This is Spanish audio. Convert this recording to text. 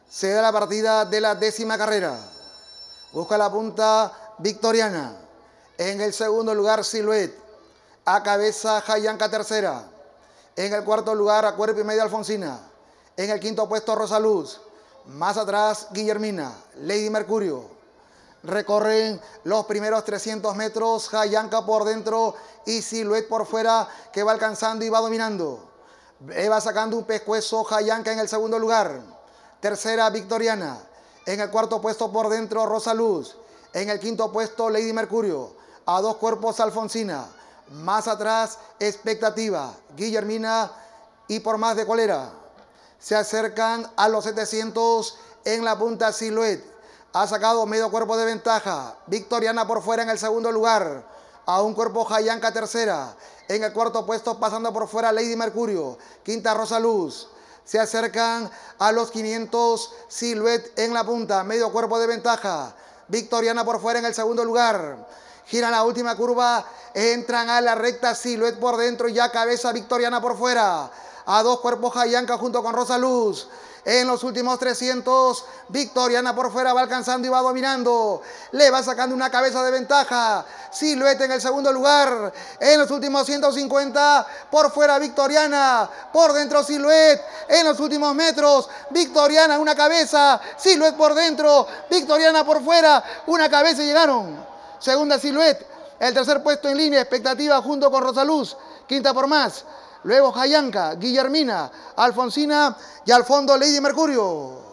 Se da la partida de la 10ª carrera. Busca la punta Victoriana. En el segundo lugar, Silhouette. A cabeza, Jayanca tercera. En el cuarto lugar, a cuerpo y medio, Alfonsina. En el quinto puesto, Rosaluz. Más atrás, Guillermina. Lady Mercurio. Recorren los primeros 300 metros, Jayanca por dentro y Silhouette por fuera, que va alcanzando y va dominando. Va sacando un pescuezo Jayanca en el segundo lugar. Tercera, Victoriana. En el cuarto puesto por dentro, Rosaluz. En el quinto puesto, Lady Mercurio. A 2 cuerpos, Alfonsina. Más atrás, Expectativa, Guillermina y por más de Colera. Se acercan a los 700 en la punta Silhouette. Ha sacado medio cuerpo de ventaja. Victoriana por fuera en el segundo lugar. A un cuerpo Jayanca tercera. En el cuarto puesto pasando por fuera Lady Mercurio. Quinta Rosaluz. Se acercan a los 500 Silhouette en la punta. Medio cuerpo de ventaja. Victoriana por fuera en el segundo lugar. Giran la última curva. Entran a la recta Silhouette por dentro y ya cabeza Victoriana por fuera. A 2 cuerpos Jayanca junto con Rosaluz. En los últimos 300, Victoriana por fuera va alcanzando y va dominando. Le va sacando una cabeza de ventaja. Silhouette en el segundo lugar. En los últimos 150, por fuera Victoriana. Por dentro Silhouette. En los últimos metros, Victoriana una cabeza. Silhouette por dentro. Victoriana por fuera. Una cabeza y llegaron. Segunda Silhouette. El tercer puesto en línea, Expectativa junto con Rosaluz. Quinta por más. Luego Jayanca, Guillermina, Alfonsina y al fondo Lady Mercurio.